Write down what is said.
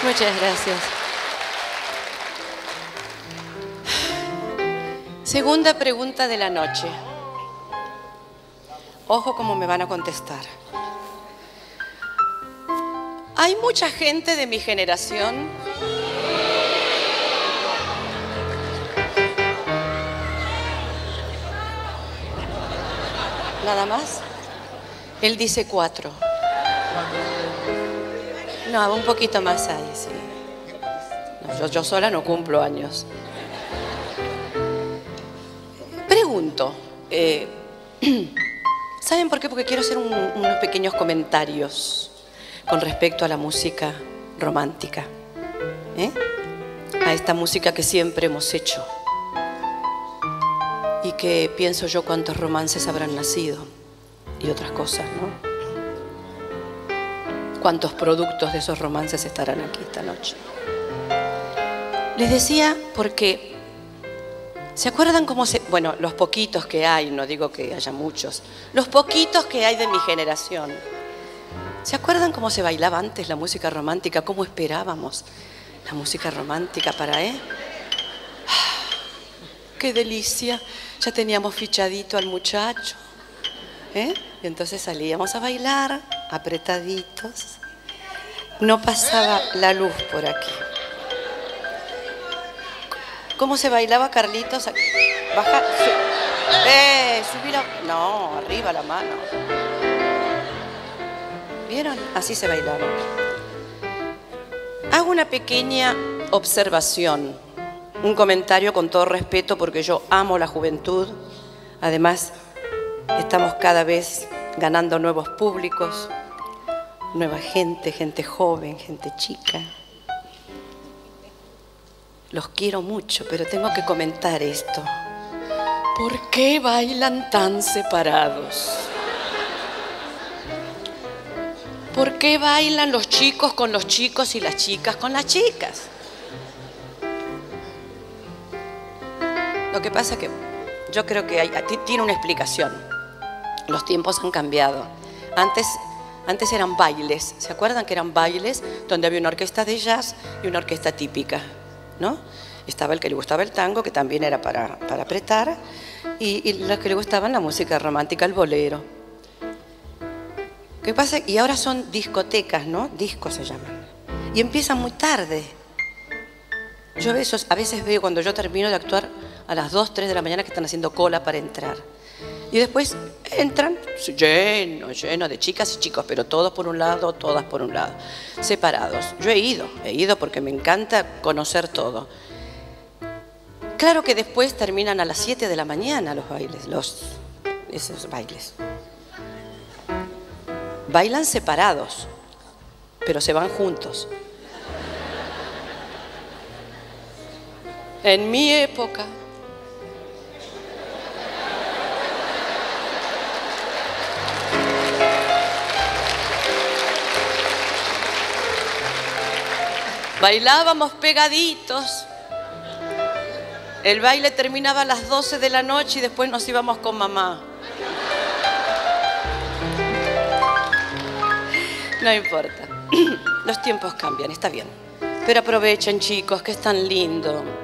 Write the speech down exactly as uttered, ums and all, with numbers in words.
Muchas gracias. Segunda pregunta de la noche. Ojo cómo me van a contestar. ¿Hay mucha gente de mi generación? ¿Nada más? Él dice cuatro. No, un poquito más ahí, sí. No, yo, yo sola no cumplo años. Pregunto, eh, ¿saben por qué? Porque quiero hacer un, unos pequeños comentarios con respecto a la música romántica, ¿eh? A esta música que siempre hemos hecho y que pienso yo cuántos romances habrán nacido y otras cosas, ¿no? Cuántos productos de esos romances estarán aquí esta noche. Les decía porque, ¿se acuerdan cómo se...? Bueno, los poquitos que hay, no digo que haya muchos, los poquitos que hay de mi generación. ¿Se acuerdan cómo se bailaba antes la música romántica? ¿Cómo esperábamos la música romántica para, eh? ¡Qué delicia! Ya teníamos fichadito al muchacho, ¿eh? Y entonces salíamos a bailar, apretaditos. No pasaba la luz por aquí. ¿Cómo se bailaba, Carlitos? Baja. Su, ¡Eh! Subí la... No, arriba la mano. ¿Vieron? Así se bailaba. Hago una pequeña observación, un comentario con todo respeto, porque yo amo la juventud. Además, estamos cada vez ganando nuevos públicos, nueva gente, gente joven, gente chica. Los quiero mucho, pero tengo que comentar esto. ¿Por qué bailan tan separados? ¿Por qué bailan los chicos con los chicos y las chicas con las chicas? Lo que pasa es que yo creo que hay, tiene una explicación. Los tiempos han cambiado. Antes, antes eran bailes. ¿Se acuerdan que eran bailes donde había una orquesta de jazz y una orquesta típica, ¿no? Estaba el que le gustaba el tango, que también era para, para apretar, y, y los que le gustaban la música romántica, el bolero. ¿Qué pasa? Y ahora son discotecas, ¿no? Discos se llaman. Y empiezan muy tarde. Yo a veces, a veces veo cuando yo termino de actuar a las dos, tres de la mañana que están haciendo cola para entrar. Y después entran lleno, lleno de chicas y chicos, pero todos por un lado, todas por un lado, separados. Yo he ido, he ido porque me encanta conocer todo. Claro que después terminan a las siete de la mañana los bailes, los, esos bailes. Bailan separados, pero se van juntos. En mi época, bailábamos pegaditos. El baile terminaba a las doce de la noche y después nos íbamos con mamá. No importa. Los tiempos cambian, está bien. Pero aprovechen, chicos, que es tan lindo.